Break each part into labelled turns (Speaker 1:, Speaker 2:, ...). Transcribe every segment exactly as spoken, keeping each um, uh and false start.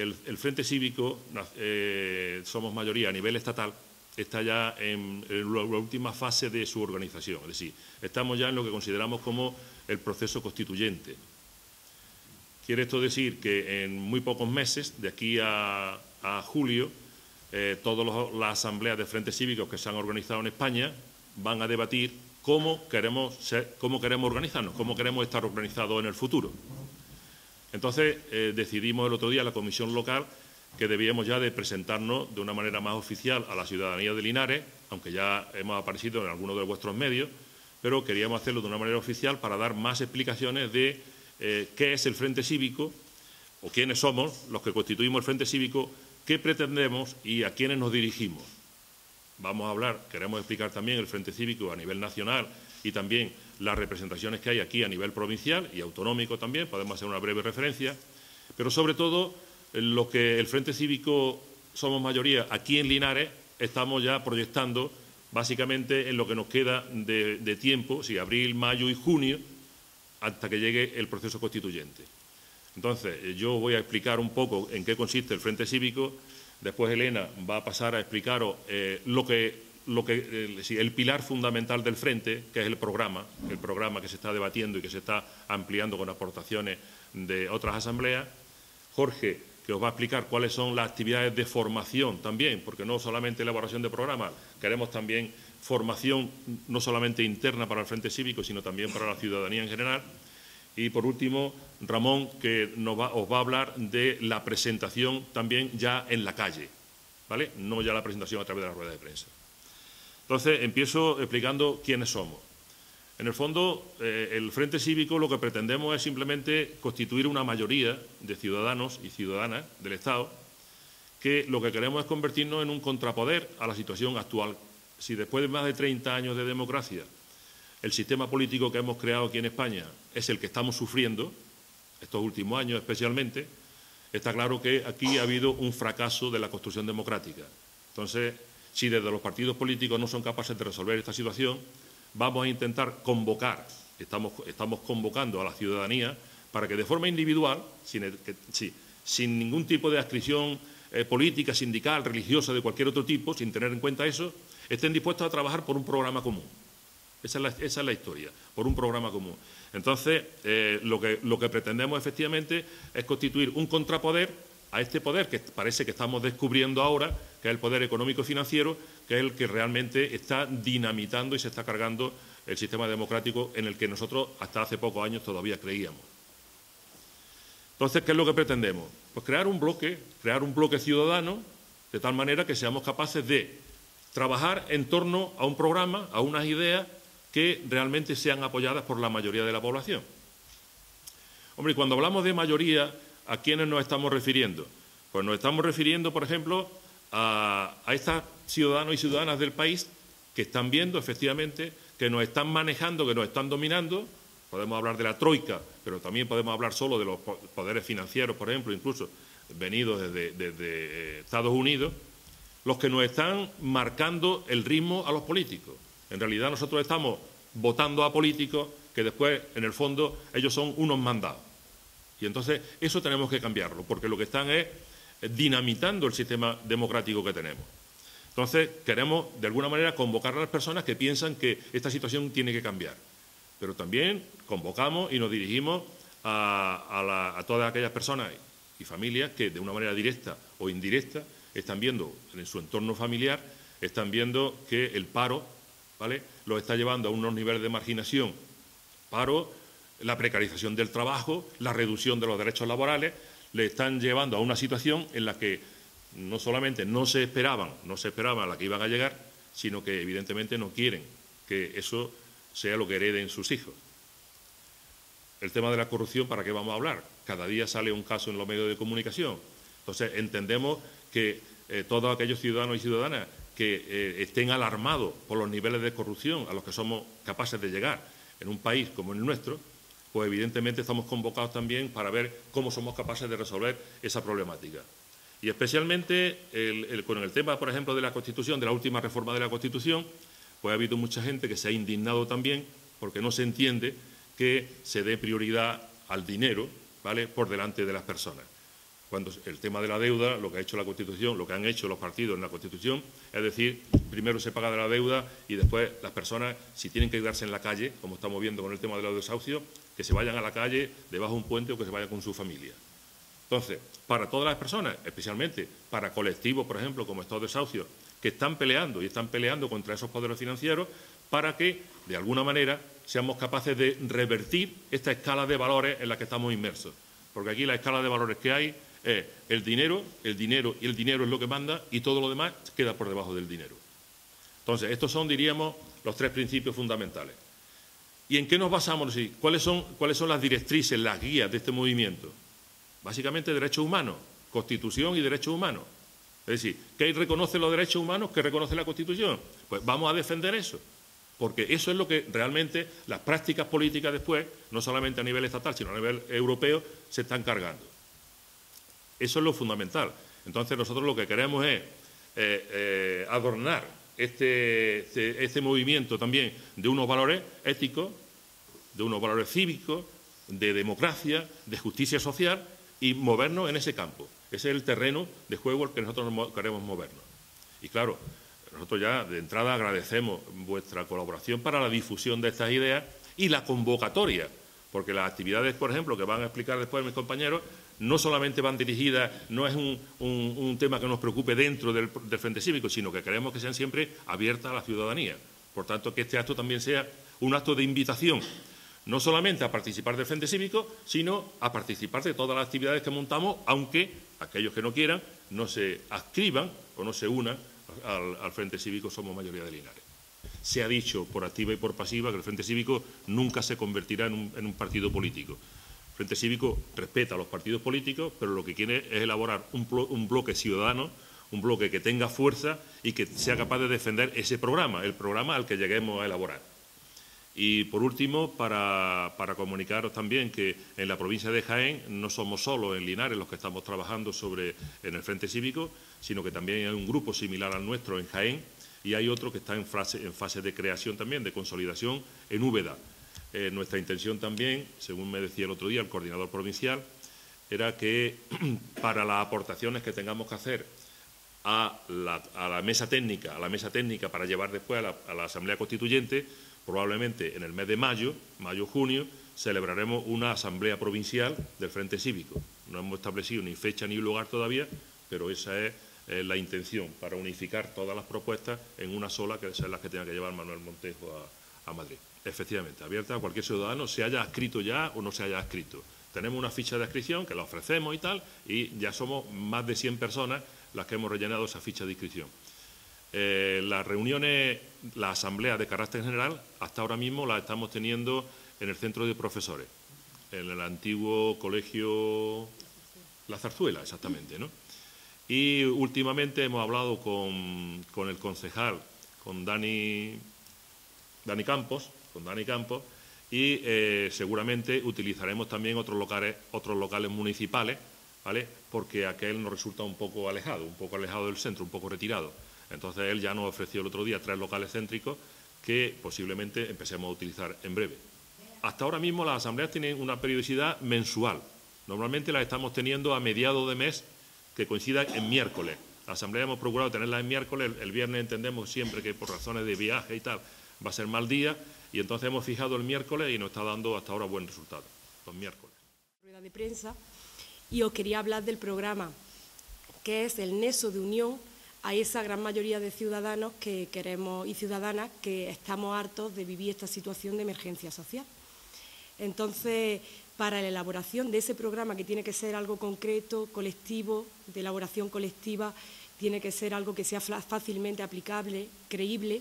Speaker 1: el, el Frente Cívico, eh, somos mayoría a nivel estatal, está ya en, en la última fase de su organización. Es decir, estamos ya en lo que consideramos como el proceso constituyente. Quiere esto decir que en muy pocos meses, de aquí a, a julio, eh, todas las asambleas de frentes cívicos que se han organizado en España van a debatir cómo queremos, ser, cómo queremos organizarnos, cómo queremos estar organizados en el futuro. Entonces, eh, decidimos el otro día, la comisión local, que debíamos ya de presentarnos de una manera más oficial a la ciudadanía de Linares, aunque ya hemos aparecido en algunos de vuestros medios, pero queríamos hacerlo de una manera oficial para dar más explicaciones de eh, qué es el Frente Cívico, o quiénes somos los que constituimos el Frente Cívico, qué pretendemos y a quiénes nos dirigimos. Vamos a hablar, queremos explicar también el Frente Cívico a nivel nacional y también las representaciones que hay aquí a nivel provincial y autonómico también, podemos hacer una breve referencia, pero sobre todo lo que el Frente Cívico somos mayoría aquí en Linares estamos ya proyectando básicamente en lo que nos queda de, de tiempo, sí, abril, mayo y junio, hasta que llegue el proceso constituyente. Entonces, yo voy a explicar un poco en qué consiste el Frente Cívico, después Elena va a pasar a explicaros eh, lo que, lo que, eh, sí, el pilar fundamental del Frente, que es el programa, el programa que se está debatiendo y que se está ampliando con aportaciones de otras asambleas. Jorge, que os va a explicar cuáles son las actividades de formación también, porque no solamente elaboración de programas, queremos también formación no solamente interna para el Frente Cívico, sino también para la ciudadanía en general. Y, por último, Ramón, que nos va, os va a hablar de la presentación también ya en la calle, ¿vale? No ya la presentación a través de la rueda de prensa. Entonces, empiezo explicando quiénes somos. En el fondo, eh, el Frente Cívico lo que pretendemos es simplemente constituir una mayoría de ciudadanos y ciudadanas del Estado que lo que queremos es convertirnos en un contrapoder a la situación actual. Si después de más de treinta años de democracia el sistema político que hemos creado aquí en España es el que estamos sufriendo, estos últimos años especialmente, está claro que aquí ha habido un fracaso de la construcción democrática. Entonces, si desde los partidos políticos no son capaces de resolver esta situación, vamos a intentar convocar, estamos, estamos convocando a la ciudadanía para que de forma individual, sin, el, que, sí, sin ningún tipo de adscripción eh, política, sindical, religiosa, de cualquier otro tipo, sin tener en cuenta eso, estén dispuestos a trabajar por un programa común. Esa es la, esa es la historia, por un programa común. Entonces, eh, lo, que, lo que pretendemos efectivamente es constituir un contrapoder a este poder que parece que estamos descubriendo ahora, que es el poder económico y financiero, que es el que realmente está dinamitando y se está cargando el sistema democrático en el que nosotros hasta hace pocos años todavía creíamos. Entonces, ¿qué es lo que pretendemos? Pues crear un bloque, crear un bloque ciudadano, de tal manera que seamos capaces de trabajar en torno a un programa, a unas ideas que realmente sean apoyadas por la mayoría de la población. Hombre, y cuando hablamos de mayoría, ¿a quiénes nos estamos refiriendo? Pues nos estamos refiriendo, por ejemplo, a, a estos ciudadanos y ciudadanas del país que están viendo, efectivamente, que nos están manejando, que nos están dominando. Podemos hablar de la troika, pero también podemos hablar solo de los poderes financieros, por ejemplo, incluso venidos desde, desde Estados Unidos, los que nos están marcando el ritmo a los políticos. En realidad nosotros estamos votando a políticos que después, en el fondo, ellos son unos mandados. Y entonces eso tenemos que cambiarlo, porque lo que están es dinamitando el sistema democrático que tenemos. Entonces queremos, de alguna manera, convocar a las personas que piensan que esta situación tiene que cambiar. Pero también convocamos y nos dirigimos a, a, la, a todas aquellas personas y familias que, de una manera directa o indirecta, están viendo en su entorno familiar, están viendo que el paro, ¿vale?, lo está llevando a unos niveles de marginación, paro, la precarización del trabajo, la reducción de los derechos laborales, le están llevando a una situación en la que no solamente no se esperaban, no se esperaban a la que iban a llegar, sino que evidentemente no quieren que eso sea lo que hereden sus hijos. El tema de la corrupción, ¿para qué vamos a hablar? Cada día sale un caso en los medios de comunicación. Entonces, entendemos que eh, todos aquellos ciudadanos y ciudadanas que eh, estén alarmados por los niveles de corrupción a los que somos capaces de llegar en un país como el nuestro, pues evidentemente estamos convocados también para ver cómo somos capaces de resolver esa problemática. Y especialmente el, el, con el tema, por ejemplo, de la Constitución, de la última reforma de la Constitución, pues ha habido mucha gente que se ha indignado también porque no se entiende que se dé prioridad al dinero, ¿vale?, por delante de las personas. cuando el tema de la deuda, lo que ha hecho la Constitución, lo que han hecho los partidos en la Constitución, es decir, primero se paga de la deuda y después las personas, si tienen que quedarse en la calle, como estamos viendo con el tema de los desahucios, que se vayan a la calle debajo de un puente o que se vayan con su familia. Entonces, para todas las personas, especialmente para colectivos, por ejemplo, como estos desahucios, que están peleando y están peleando contra esos poderes financieros, para que, de alguna manera, seamos capaces de revertir esta escala de valores en la que estamos inmersos. Porque aquí la escala de valores que hay es el dinero, el dinero y el dinero es lo que manda y todo lo demás queda por debajo del dinero. Entonces, estos son, diríamos, los tres principios fundamentales. ¿Y en qué nos basamos? ¿Cuáles son, cuáles son las directrices, las guías de este movimiento? Básicamente derechos humanos, Constitución y derechos humanos. Es decir, ¿qué reconoce los derechos humanos? ¿Qué reconoce la Constitución? Pues vamos a defender eso, porque eso es lo que realmente las prácticas políticas después, no solamente a nivel estatal, sino a nivel europeo, se están cargando. Eso es lo fundamental. Entonces, nosotros lo que queremos es eh, eh, adornar este, este, este movimiento también de unos valores éticos, de unos valores cívicos, de democracia, de justicia social y movernos en ese campo. Ese es el terreno de juego al que nosotros queremos movernos. Y claro, nosotros ya de entrada agradecemos vuestra colaboración para la difusión de estas ideas y la convocatoria, porque las actividades, por ejemplo, que van a explicar después mis compañeros, no solamente van dirigidas, no es un, un, un tema que nos preocupe dentro del, del Frente Cívico, sino que queremos que sean siempre abiertas a la ciudadanía. Por tanto, que este acto también sea un acto de invitación, no solamente a participar del Frente Cívico, sino a participar de todas las actividades que montamos, aunque aquellos que no quieran no se adscriban o no se unan al, al Frente Cívico Somos Mayoría de Linares. Se ha dicho por activa y por pasiva que el Frente Cívico nunca se convertirá en un, en un partido político. El Frente Cívico respeta a los partidos políticos, pero lo que quiere es elaborar un, un bloque ciudadano, un bloque que tenga fuerza y que sea capaz de defender ese programa, el programa al que lleguemos a elaborar. Y, por último, para, para comunicaros también que en la provincia de Jaén no somos solo en Linares los que estamos trabajando sobre, en el Frente Cívico, sino que también hay un grupo similar al nuestro en Jaén y hay otro que está en fase, en fase de creación también, de consolidación en Úbeda. Eh, nuestra intención también, según me decía el otro día el coordinador provincial, era que para las aportaciones que tengamos que hacer a la, a la mesa técnica, a la mesa técnica para llevar después a la, a la Asamblea Constituyente, probablemente en el mes de mayo, mayo-junio, celebraremos una asamblea provincial del Frente Cívico. No hemos establecido ni fecha ni lugar todavía, pero esa es eh, la intención, para unificar todas las propuestas en una sola, que son las que tenga que llevar Manuel Montejo a, a Madrid. Efectivamente, abierta a cualquier ciudadano, se haya adscrito ya o no se haya adscrito. Tenemos una ficha de inscripción que la ofrecemos y tal, y ya somos más de cien personas las que hemos rellenado esa ficha de inscripción. Eh, las reuniones, la asamblea de carácter general, hasta ahora mismo las estamos teniendo en el centro de profesores, en el antiguo colegio La Zarzuela, exactamente, ¿no? Y últimamente hemos hablado con, con el concejal, con Dani, Dani Campos, con Dani Campos, y eh, seguramente utilizaremos también otros locales, otros locales municipales, ¿vale? Porque aquel nos resulta un poco alejado, un poco alejado del centro, un poco retirado. Entonces, él ya nos ofreció el otro día tres locales céntricos que posiblemente empecemos a utilizar en breve. Hasta ahora mismo las asambleas tienen una periodicidad mensual. Normalmente las estamos teniendo a mediados de mes, que coincidan en miércoles. La asamblea hemos procurado tenerlas en miércoles, el, el viernes entendemos siempre que por razones de viaje y tal va a ser mal día, y entonces hemos fijado el miércoles y nos está dando hasta ahora buen resultado, los miércoles.
Speaker 2: Rueda de prensa, y os quería hablar del programa, que es el nexo de unión a esa gran mayoría de ciudadanos que queremos y ciudadanas que estamos hartos de vivir esta situación de emergencia social. Entonces, para la elaboración de ese programa, que tiene que ser algo concreto, colectivo, de elaboración colectiva, tiene que ser algo que sea fácilmente aplicable, creíble,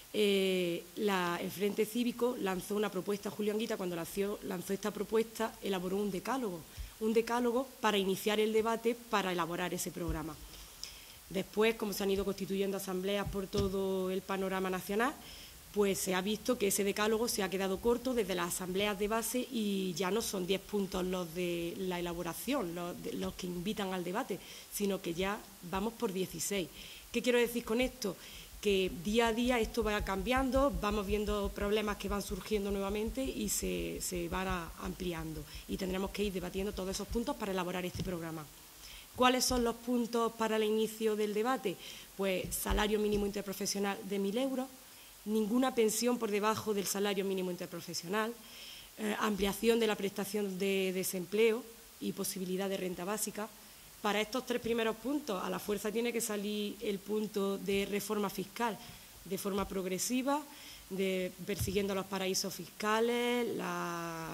Speaker 2: eh, la, el Frente Cívico lanzó una propuesta, Julio Anguita, cuando lanzó, lanzó esta propuesta, elaboró un decálogo, un decálogo para iniciar el debate, para elaborar ese programa. Después, como se han ido constituyendo asambleas por todo el panorama nacional, pues se ha visto que ese decálogo se ha quedado corto desde las asambleas de base y ya no son diez puntos los de la elaboración, los, de, los que invitan al debate, sino que ya vamos por dieciséis. ¿Qué quiero decir con esto? Que día a día esto va cambiando, vamos viendo problemas que van surgiendo nuevamente y se, se van a, ampliando. Y tendremos que ir debatiendo todos esos puntos para elaborar este programa. ¿Cuáles son los puntos para el inicio del debate? Pues salario mínimo interprofesional de mil euros, ninguna pensión por debajo del salario mínimo interprofesional, eh, ampliación de la prestación de desempleo y posibilidad de renta básica. Para estos tres primeros puntos, a la fuerza tiene que salir el punto de reforma fiscal, de forma progresiva, de, persiguiendo los paraísos fiscales, la,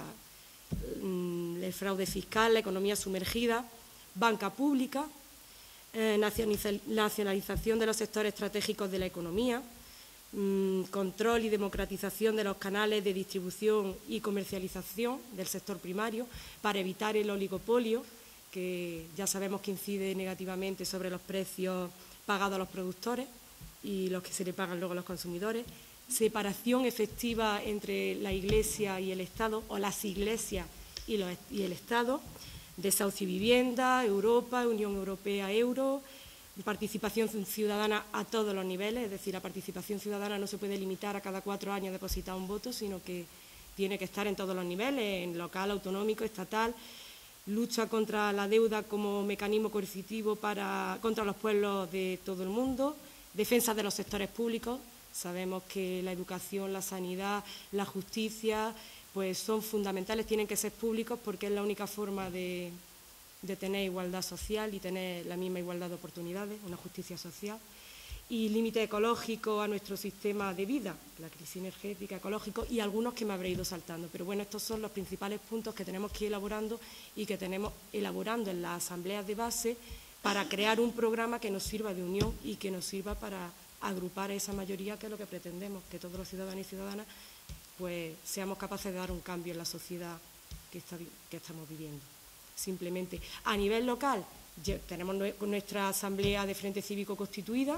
Speaker 2: el fraude fiscal, la economía sumergida, banca pública, eh, nacionalización de los sectores estratégicos de la economía, mmm, control y democratización de los canales de distribución y comercialización del sector primario para evitar el oligopolio, que ya sabemos que incide negativamente sobre los precios pagados a los productores y los que se le pagan luego a los consumidores, separación efectiva entre la Iglesia y el Estado, o las iglesias y, los, y el Estado, desahucio y vivienda, Europa, Unión Europea, euro, participación ciudadana a todos los niveles, es decir, la participación ciudadana no se puede limitar a cada cuatro años depositar un voto, sino que tiene que estar en todos los niveles, en local, autonómico, estatal, lucha contra la deuda como mecanismo coercitivo para, contra los pueblos de todo el mundo, defensa de los sectores públicos. Sabemos que la educación, la sanidad, la justicia, pues son fundamentales, tienen que ser públicos porque es la única forma de, de tener igualdad social y tener la misma igualdad de oportunidades, una justicia social. Y límite ecológico a nuestro sistema de vida, la crisis energética, ecológico y algunos que me habré ido saltando. Pero bueno, estos son los principales puntos que tenemos que ir elaborando y que tenemos elaborando en las asambleas de base para crear un programa que nos sirva de unión y que nos sirva para agrupar a esa mayoría, que es lo que pretendemos, que todos los ciudadanos y ciudadanas pues seamos capaces de dar un cambio en la sociedad que, está, que estamos viviendo. Simplemente, a nivel local, ya tenemos nuestra asamblea de Frente Cívico constituida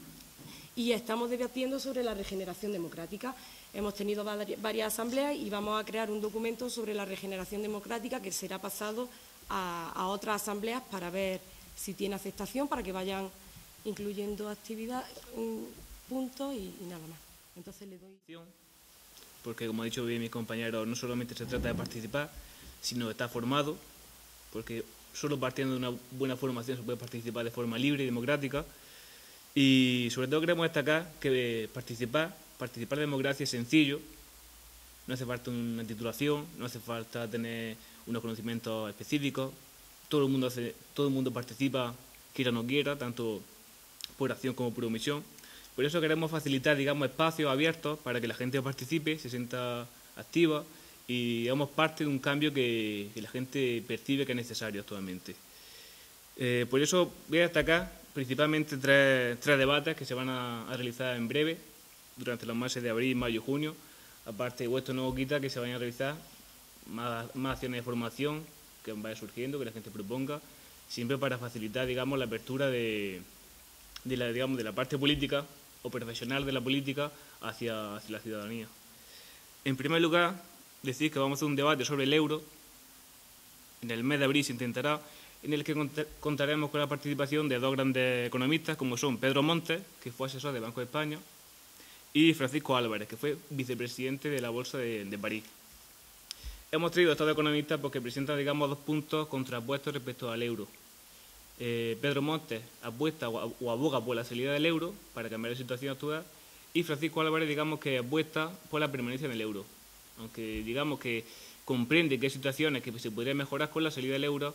Speaker 2: y estamos debatiendo sobre la regeneración democrática. Hemos tenido varias asambleas y vamos a crear un documento sobre la regeneración democrática que será pasado a, a otras asambleas para ver si tiene aceptación, para que vayan incluyendo actividad, puntos y, y nada más. Entonces le doy...
Speaker 3: Porque, como ha dicho bien mi compañero, no solamente se trata de participar, sino de estar formado, porque solo partiendo de una buena formación se puede participar de forma libre y democrática. Y sobre todo queremos destacar que participar, participar de democracia es sencillo, no hace falta una titulación, no hace falta tener unos conocimientos específicos, todo el mundo, hace, todo el mundo participa, quiera o no quiera, tanto por acción como por omisión. Por eso queremos facilitar, digamos, espacios abiertos para que la gente participe, se sienta activa y digamos parte de un cambio que, que la gente percibe que es necesario actualmente. Eh, por eso voy a destacar principalmente tres, tres debates que se van a, a realizar en breve, durante los meses de abril, mayo y junio. Aparte, esto no quita que se vayan a realizar más, más acciones de formación que vaya surgiendo, que la gente proponga, siempre para facilitar, digamos, la apertura de, de, la, digamos, de la parte política o profesional de la política hacia, hacia la ciudadanía. En primer lugar, decir que vamos a hacer un debate sobre el euro. En el mes de abril se intentará, en el que contaremos con la participación de dos grandes economistas, como son Pedro Montes, que fue asesor del Banco de España, y Francisco Álvarez, que fue vicepresidente de la Bolsa de, de París. Hemos traído a estos dos economistas porque presentan, digamos, dos puntos contrapuestos respecto al euro. Eh, Pedro Montes apuesta o, o aboga por la salida del euro para cambiar la situación actual, y Francisco Álvarez, digamos, que apuesta por la permanencia en el euro. Aunque, digamos, que comprende que hay situaciones que se podrían mejorar con la salida del euro,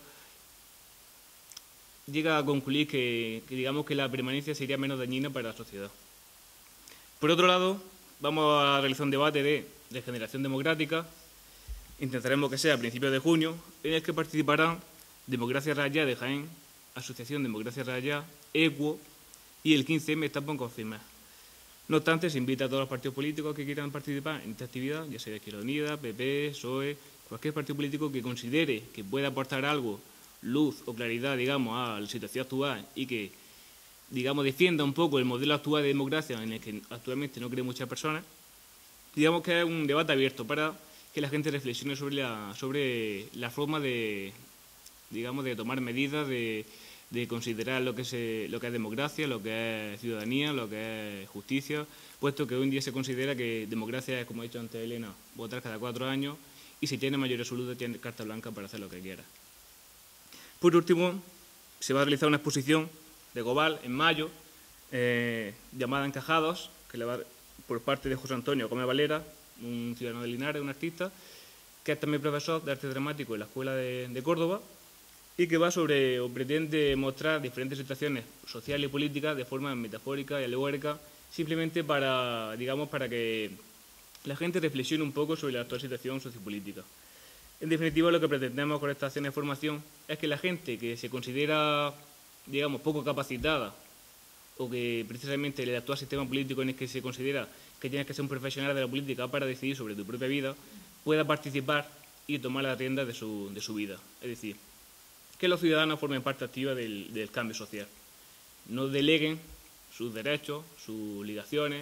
Speaker 3: llega a concluir que, que, digamos, que la permanencia sería menos dañina para la sociedad. Por otro lado, vamos a realizar un debate de regeneración democrática. Intentaremos que sea a principios de junio, en el que participarán Democracia Raya de Jaén, Asociación Democracia Raya, EQUO y el quince eme está por confirmar. No obstante, se invita a todos los partidos políticos que quieran participar en esta actividad, ya sea Izquierda Unida, P P, P S O E, cualquier partido político que considere que pueda aportar algo, luz o claridad, digamos, a la situación actual y que, digamos, defienda un poco el modelo actual de democracia en el que actualmente no creen muchas personas. Digamos que es un debate abierto para que la gente reflexione sobre la, sobre la forma de, digamos, de tomar medidas, de, de considerar lo que, es, lo que es democracia, lo que es ciudadanía, lo que es justicia, puesto que hoy en día se considera que democracia es, como ha dicho antes Elena, votar cada cuatro años y si tiene mayoría absoluta tiene carta blanca para hacer lo que quiera. Por último, se va a realizar una exposición de Gobal en mayo, eh, llamada Encajados, que le va por parte de José Antonio Gómez Valera, un ciudadano de Linares, un artista, que es también profesor de arte dramático en la Escuela de, de Córdoba, y que va sobre, o pretende mostrar diferentes situaciones sociales y políticas de forma metafórica y alegórica, simplemente para, digamos, para que la gente reflexione un poco sobre la actual situación sociopolítica. En definitiva, lo que pretendemos con esta acción de formación es que la gente que se considera, digamos, poco capacitada, o que precisamente el actual sistema político en el que se considera que tienes que ser un profesional de la política para decidir sobre tu propia vida, pueda participar y tomar las riendas de su, de su vida. Es decir, que los ciudadanos formen parte activa del, del cambio social. No deleguen sus derechos, sus obligaciones,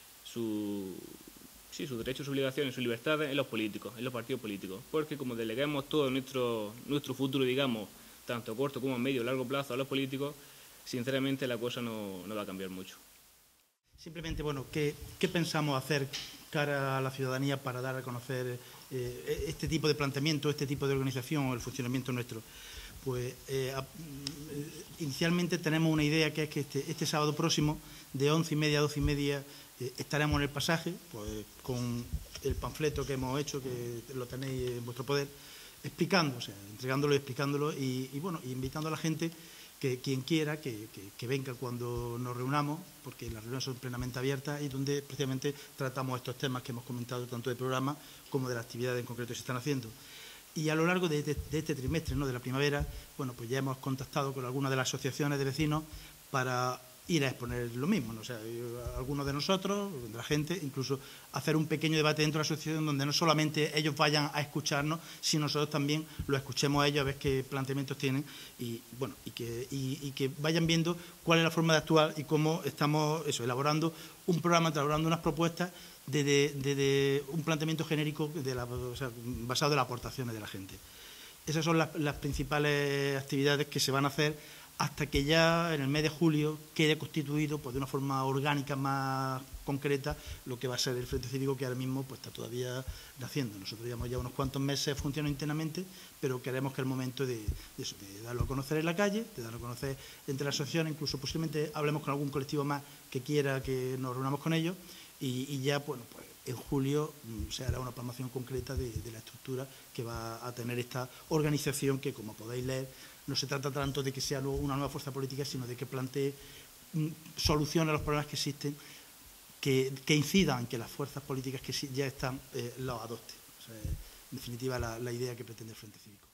Speaker 3: su, sí, sus derechos, sus obligaciones, sus libertades en los políticos, en los partidos políticos. Porque como deleguemos todo nuestro, nuestro futuro, digamos, tanto a corto como a medio y largo plazo a los políticos, sinceramente la cosa no, no va a cambiar mucho.
Speaker 4: Simplemente, bueno, ¿qué, qué pensamos hacer cara a la ciudadanía para dar a conocer eh, este tipo de planteamiento, este tipo de organización o el funcionamiento nuestro? Pues eh, a, inicialmente tenemos una idea que es que este, este sábado próximo, de once y media a doce y media, eh, estaremos en el pasaje, pues con el panfleto que hemos hecho, que lo tenéis en vuestro poder, explicando, o sea, entregándolo y explicándolo y, y bueno, invitando a la gente que quien quiera que, que, que venga cuando nos reunamos, porque las reuniones son plenamente abiertas y donde precisamente tratamos estos temas que hemos comentado tanto del programa como de las actividades en concreto que se están haciendo. Y a lo largo de, de, de este trimestre, ¿no?, de la primavera, bueno, pues ya hemos contactado con algunas de las asociaciones de vecinos para ir a exponer lo mismo, ¿no? O sea, algunos de nosotros, de la gente, incluso hacer un pequeño debate dentro de la asociación donde no solamente ellos vayan a escucharnos, sino nosotros también lo escuchemos a ellos, a ver qué planteamientos tienen y, bueno, y que, y, y que vayan viendo cuál es la forma de actuar y cómo estamos eso, elaborando un programa, elaborando unas propuestas de, de, de, de un planteamiento genérico de la, o sea, basado en las aportaciones de la gente. Esas son las, las principales actividades que se van a hacer hasta que ya en el mes de julio quede constituido pues, de una forma orgánica más concreta lo que va a ser el Frente Cívico, que ahora mismo pues, está todavía naciendo. Nosotros llevamos ya unos cuantos meses funcionando internamente, pero queremos que es el momento de, de, eso, de darlo a conocer en la calle, de darlo a conocer entre las asociaciones, incluso posiblemente hablemos con algún colectivo más que quiera que nos reunamos con ellos y, y ya bueno, pues, en julio mmm, se hará una plasmación concreta de, de la estructura que va a tener esta organización que, como podéis leer, no se trata tanto de que sea una nueva fuerza política, sino de que plantee mmm, soluciones a los problemas que existen, que, que incidan que las fuerzas políticas que ya están eh, los adopten. O sea, en definitiva, la, la idea que pretende el Frente Cívico.